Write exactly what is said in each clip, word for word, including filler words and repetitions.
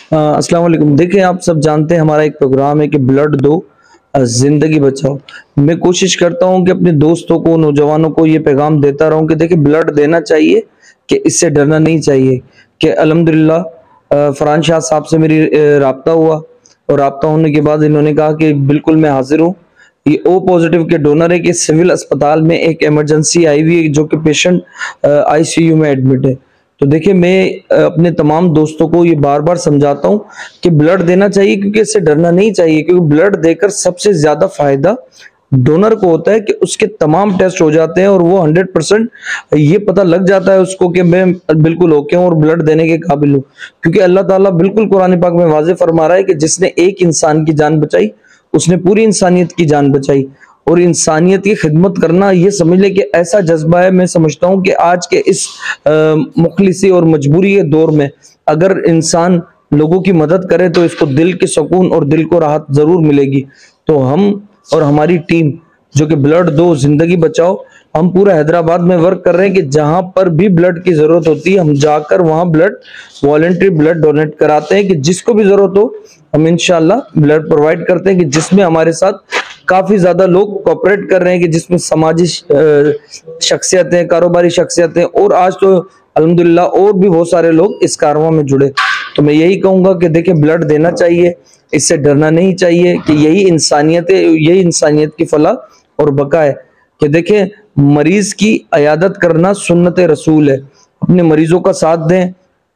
السلام علیکم. دیکھیں آپ سب جانتے ہیں ہمارا ایک پروگرام ہے کہ بلڈ دو زندگی بچاؤ. میں کوشش کرتا ہوں کہ اپنے دوستوں کو نوجوانوں کو یہ پیغام دیتا رہوں کہ دیکھیں بلڈ دینا چاہیے، کہ اس سے ڈرنا نہیں چاہیے. کہ الحمدللہ فرحان شاہ صاحب سے میری رابطہ ہوا اور رابطہ ہونے کے بعد انہوں نے کہا کہ بالکل میں حاضر ہوں. یہ او پوزیٹیو کے ڈونر ہے کہ سول اسپتال میں ایک ایمرجنسی آئی ہوئی ہے جو کہ پیشنٹ آئی سی یو میں ایڈمٹ ہے. تو دیکھیں میں اپنے تمام دوستوں کو یہ بار بار سمجھاتا ہوں کہ بلڈ دینا چاہیے، کیونکہ اس سے ڈرنا نہیں چاہیے. کیونکہ بلڈ دے کر سب سے زیادہ فائدہ ڈونر کو ہوتا ہے کہ اس کے تمام ٹیسٹ ہو جاتے ہیں اور وہ ہنڈریڈ پرسنٹ یہ پتہ لگ جاتا ہے اس کو کہ میں بالکل اوکے ہوں اور بلڈ دینے کے قابل ہوں. کیونکہ اللہ تعالیٰ بالکل قرآن پاک میں واضح فرما رہا ہے کہ جس نے ایک انسان کی جان بچائی اس نے پوری انسانیت کی جان بچائی. اور انسانیت کی خدمت کرنا یہ سمجھ لے کہ ایسا جذبہ ہے. میں سمجھتا ہوں کہ آج کے اس مخلصی اور مجبوری کے دور میں اگر انسان لوگوں کی مدد کرے تو اس کو دل کے سکون اور دل کو راحت ضرور ملے گی. تو ہم اور ہماری ٹیم جو کہ بلڈ دو زندگی بچاؤ، ہم پورا حیدرآباد میں ورک کر رہے ہیں کہ جہاں پر بھی بلڈ کی ضرورت ہوتی ہے ہم جا کر وہاں بلڈ والنٹری بلڈ ڈونیٹ کراتے ہیں. کہ جس کو بھی ضرورت ہو ہم انشاءاللہ بلڈ پرووائڈ کرتے ہیں. کہ جس میں ہمارے ساتھ کافی زیادہ لوگ کوپریٹ کر رہے ہیں، کہ جس میں سماجی شخصیتیں، کاروباری شخصیتیں، اور آج تو الحمدللہ اور بھی بہت سارے لوگ اس کارواں میں جڑے. تو میں یہی کہوں گا کہ دیکھیں بلڈ دینا چاہیے، اس سے ڈرنا نہیں چاہیے. کہ یہی انسانیت ہے، یہی انسانیت کی فلاح اور بقا ہے. کہ دیکھیں مریض کی عیادت کرنا سنت رسول ہے. اپنے مریضوں کا ساتھ دیں.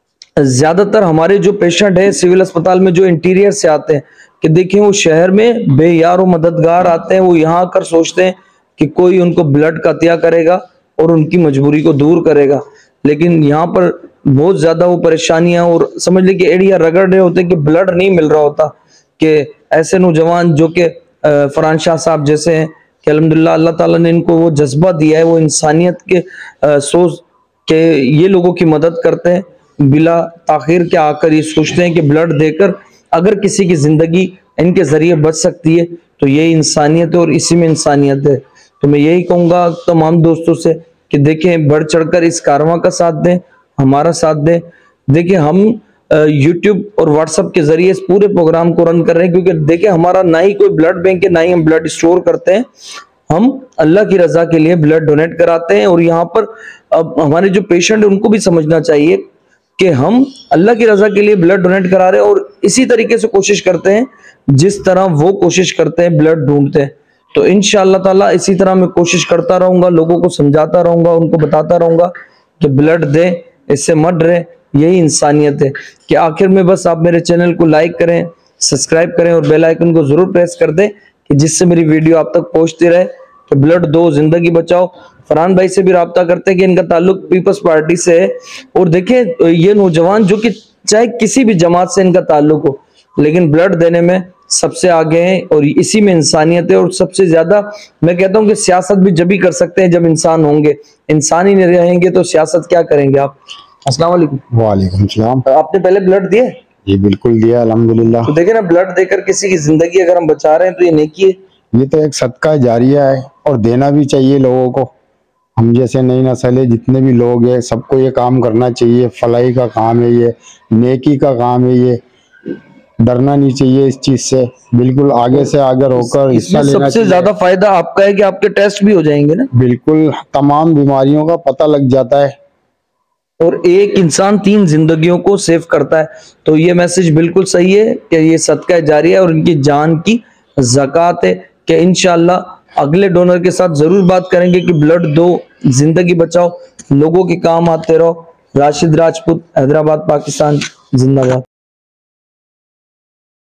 زیادہ تر ہمارے جو پیشنٹ ہیں سول اسپتال میں جو انٹیریئر سے آتے ہیں، کہ دیکھیں وہ شہر میں بے یار و مددگار آتے ہیں، وہ یہاں آ کر سوچتے ہیں کہ کوئی ان کو بلڈ کا عطیہ کرے گا اور ان کی مجبوری کو دور کرے گا. لیکن یہاں پر بہت زیادہ وہ پریشانیاں اور سمجھ لیں کہ ایڑیاں رگڑ رہے ہوتے ہیں کہ بلڈ نہیں مل رہا ہوتا. کہ ایسے نوجوان جو کہ فرحان شاہ صاحب جیسے ہیں کہ الحمدللہ اللہ تعالیٰ نے ان کو وہ جذبہ دیا ہے، وہ انسانیت کے سوچ کہ یہ لوگوں کی مدد کرتے ہیں بلا تاخیر کے. آ کر یہ سوچتے ہیں کہ بلڈ دے کر اگر کسی کی زندگی ان کے ذریعے بچ سکتی ہے تو یہ انسانیت ہے اور اسی میں انسانیت ہے. تو میں یہی کہوں گا تمام دوستوں سے کہ دیکھیں بڑھ چڑھ کر اس کارواں کا ساتھ دیں، ہمارا ساتھ دیں. دیکھیں ہم یوٹیوب اور واٹس ایپ کے ذریعے اس پورے پروگرام کو رن کر رہے ہیں، کیونکہ دیکھیں ہمارا نہ ہی کوئی بلڈ بینک ہے، نہ ہی ہم بلڈ اسٹور کرتے ہیں. ہم اللہ کی رضا کے لیے بلڈ ڈونیٹ کراتے ہیں. اور یہاں پر اب ہمارے جو پیشنٹ ہیں ان کو بھی سمجھنا چاہیے کہ ہم اللہ کی رضا کے لیے بلڈ ڈونیٹ کرا رہے ہیں اور اسی طریقے سے کوشش کرتے ہیں جس طرح وہ کوشش کرتے ہیں بلڈ ڈھونڈتے ہیں. تو انشاءاللہ تعالیٰ اسی طرح میں کوشش کرتا رہوں گا، لوگوں کو سمجھاتا رہوں گا، ان کو بتاتا رہوں گا کہ بلڈ دیں، اس سے مت ڈریں. یہی انسانیت ہے. کہ آخر میں بس آپ میرے چینل کو لائک کریں، سبسکرائب کریں اور بیل آئیکن کو ضرور پریس کر دیں کہ جس سے میری ویڈیو آپ تک پہنچتی رہے. کہ بلڈ دو زندگی بچاؤ. فرحان بھائی سے بھی رابطہ کرتے ہیں کہ ان کا تعلق پیپلز پارٹی سے ہے. اور دیکھیں یہ نوجوان جو کہ چاہے کسی بھی جماعت سے ان کا تعلق ہو لیکن بلڈ دینے میں سب سے آگے ہیں اور اسی میں انسانیت ہے. اور سب سے زیادہ میں کہتا ہوں کہ سیاست بھی جب ہی کر سکتے ہیں جب انسان ہوں گے. انسان ہی نہیں رہیں گے تو سیاست کیا کریں گے آپ. السلام علیکم. وعلیکم السلام. آپ نے پہلے بلڈ دیا؟ جی بالکل دیا الحمدللہ. تو دیکھیں نا بلڈ دے کر کسی کی زندگی اگر ہم بچا رہے ہیں تو یہ نیکی ہے. یہ تو ایک صدقہ جاریہ ہے اور دینا بھی چاہیے لوگوں کو. ہم جیسے نئی نسل ہے جتنے بھی لوگ ہیں سب کو یہ کام کرنا چاہیے. فلاحی کا کام ہے، یہ نیکی کا کام ہے. یہ ڈرنا نہیں چاہیے اس چیز سے. بالکل آگے سے آگے ہو کر اس میں سب سے زیادہ فائدہ آپ کا ہے کہ آپ کے ٹیسٹ بھی ہو جائیں گے نا. بالکل تمام بیماریوں کا پتہ لگ جاتا ہے اور ایک انسان تین زندگیوں کو سیو کرتا ہے. تو یہ میسج بالکل صحیح ہے کہ یہ صدقہ جاریہ ہے اور ان کی جان کی زکوٰۃ ہے. کہ انشاءاللہ اگلے ڈونر کے ساتھ ضرور بات کریں گے کہ بلڈ دو زندگی بچاؤ، لوگوں کے کام آتے رہو. راشد راجپوت، حیدرآباد، پاکستان، زندہ باد.